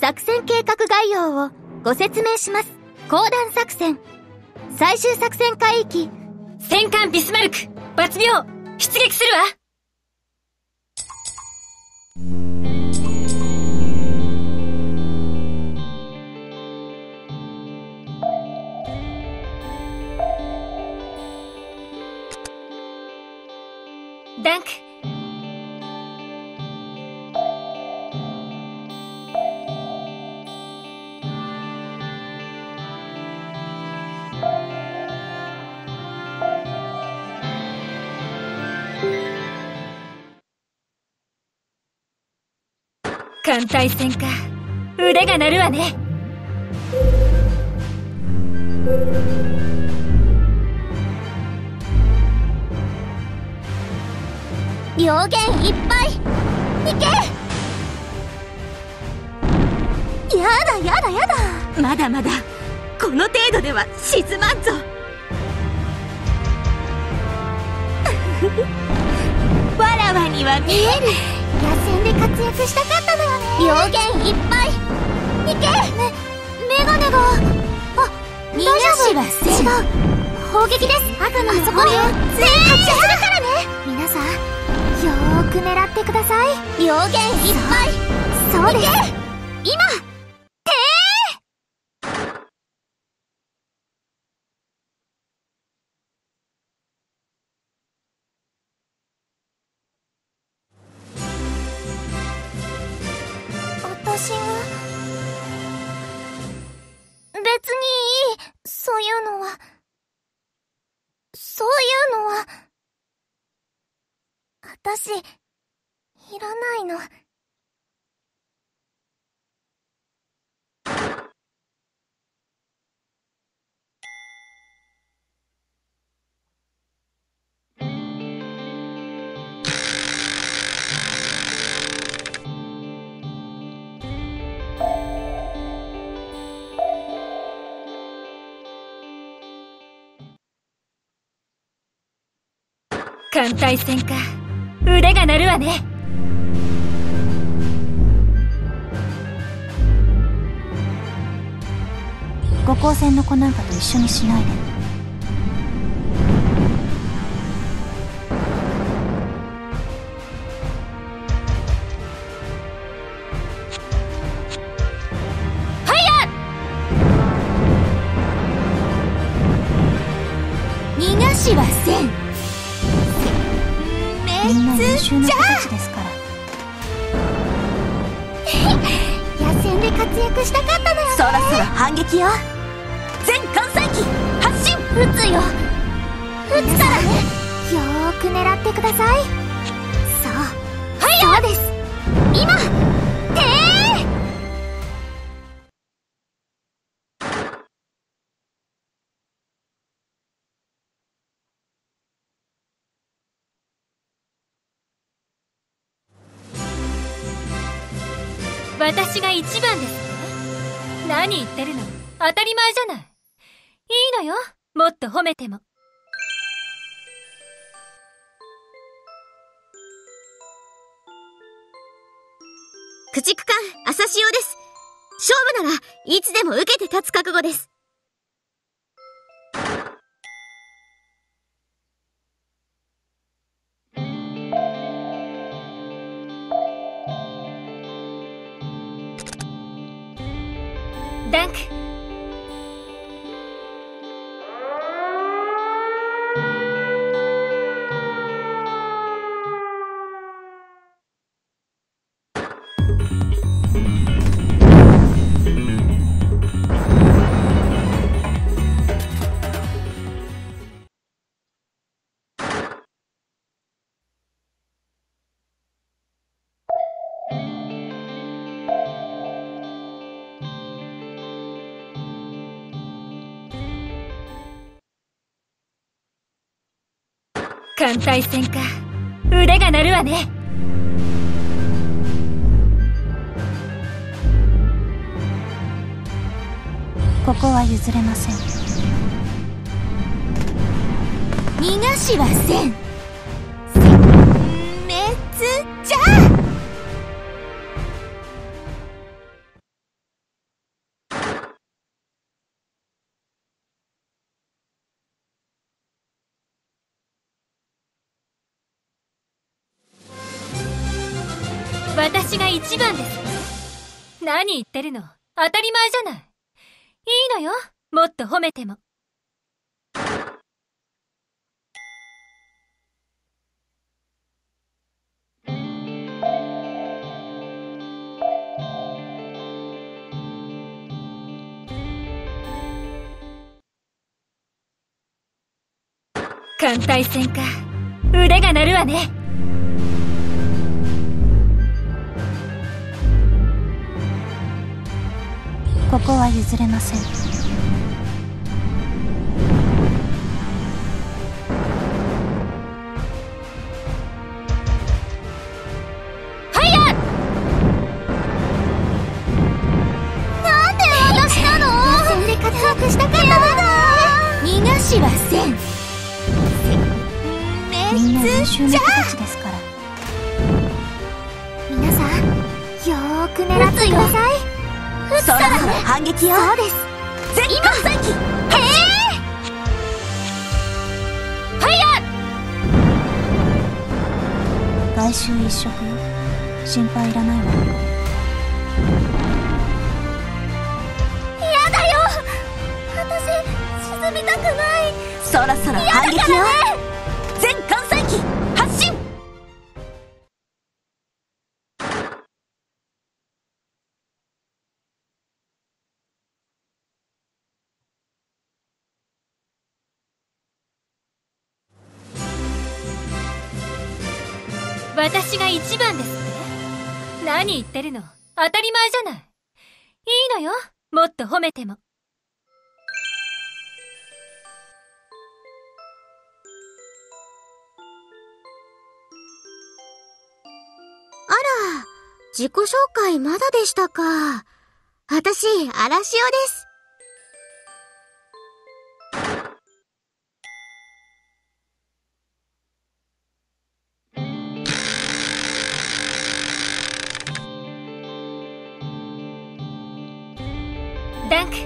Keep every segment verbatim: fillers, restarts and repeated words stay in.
作戦計画概要をご説明します。降壇作戦。最終作戦海域。 戦艦ビスマルク、抜病、出撃するわ。ダンク。艦隊戦か。腕が鳴るわね。 両弦いっぱい。いけ。やだやだやだ。 まだまだこの程度では沈まんぞ。わらわには見える。 野戦で活躍したかったのよね。両弦いっぱい。いけ。めメガネが。あ、逃がしはせん。違う、砲撃です。赤のあそこよ。全員発射するからね。皆さんよーく狙ってください。両弦いっぱい。そうです。今。てー。私が別にいい。そういうのはそういうのは私いらないの。 艦隊戦か。腕が鳴るわね。 五光線の子なんかと一緒にしないで。 はいや。 逃がしはせん。 みんな優秀な子たちですから。 野戦で活躍したかったのよね。 そろそろ反撃よ。全艦載機発進。 撃つよ。撃つからね。よーく狙ってください。そう、はい、そうです。今。てー。 私が一番ですね。何言ってるの。当たり前じゃない。いいのよ、もっと褒めても。 駆逐艦朝潮です。勝負ならいつでも受けて立つ覚悟です。 ダンク。艦隊戦か。腕が鳴るわね。 ここは譲れません。 逃がしはせん。 私が一番です。何言ってるの？当たり前じゃない。いいのよ、もっと褒めても。艦隊戦か。腕が鳴るわね。 ここは譲れません。 ファイヤー！ なんで私なの？戦で活躍したかったのだ。逃がしはせん。みんな優秀な子たちですから。皆さん、よーく狙ってください。 そろそろ反撃よ。 そうです。 全艦載機。へえ。 ファイヤー。外周一色よ。心配いらないわ。やだよ。私沈みたくない。 そろそろ反撃よ。全艦載機発進。 私が一番ですって？何言ってるの？当たり前じゃない。いいのよ、もっと褒めても。 あら、自己紹介まだでしたか。私、荒潮です。 ダンク。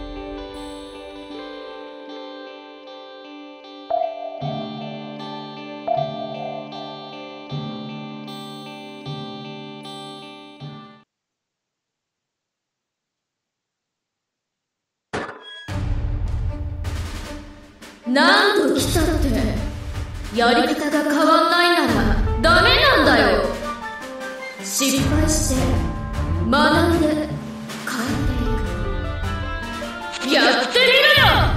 何度来たってやり方が変わんないならダメなんだよ。失敗して学んで変えていく。やってみるよ。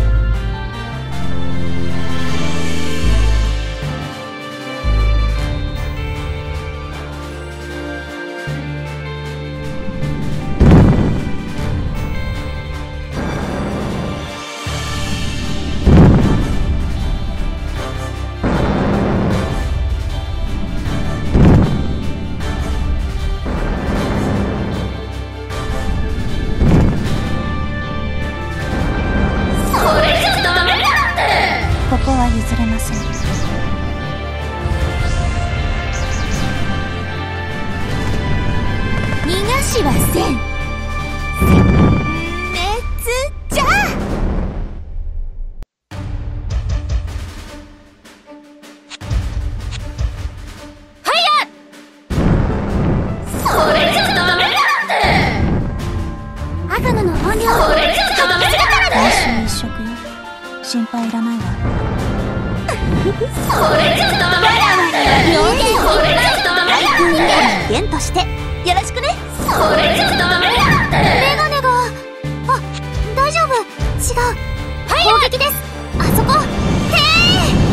譲れません。逃がしはせん。滅じゃ。 ファイヤー。それじゃダメだって。 アガノの本領。 それじゃダメだからね。 来週一色よ。心配いらないわ。 それじゃダメだって。 人間それじゃダメだって。 元としてよろしくね。 それじゃダメだって。 メガネが。あ、大丈夫。違う。攻撃です。あそこ。へえ。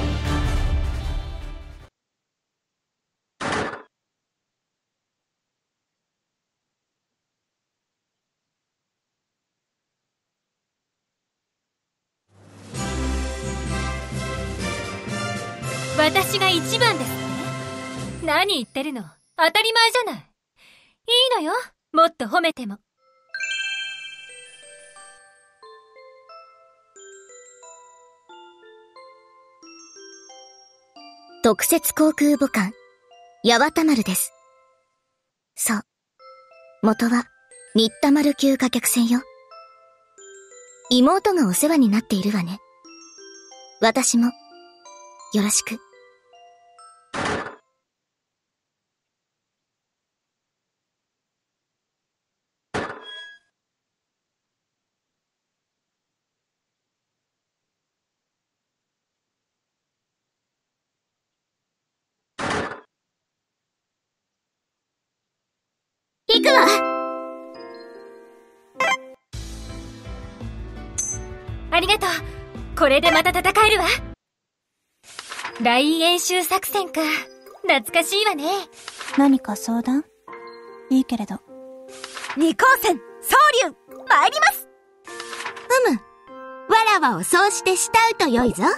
私が一番ですって？何言ってるの？当たり前じゃない。いいのよ、もっと褒めても。 特設航空母艦、八幡丸です。そう。元は、新田丸級貨客船よ。妹がお世話になっているわね。私も、よろしく。 ありがとう。これでまた戦えるわ。ライン演習作戦か。懐かしいわね。 何か相談？いいけれど。 二光線、総流、参ります。 うむ。わらわをそうして慕うとよいぞ。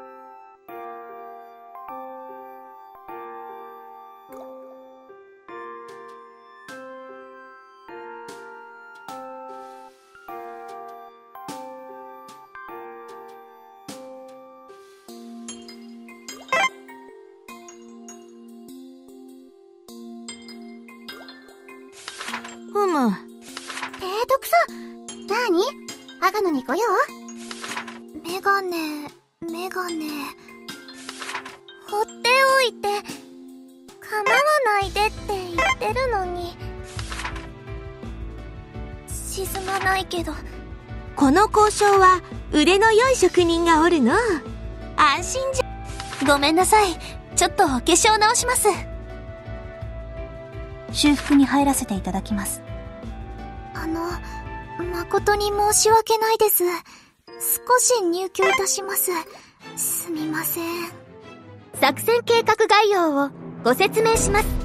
ふむ。 提督さん、なに？アガノに来よう？メガネ、メガネ。放っておいて、構わないでって言ってるのに。沈まないけど。 この交渉は腕の良い職人がおるの。安心じゃ。 ごめんなさい。ちょっとお化粧直します。修復に入らせていただきます。あの、誠に申し訳ないです。少し入居いたします。すみません。 作戦計画概要をご説明します。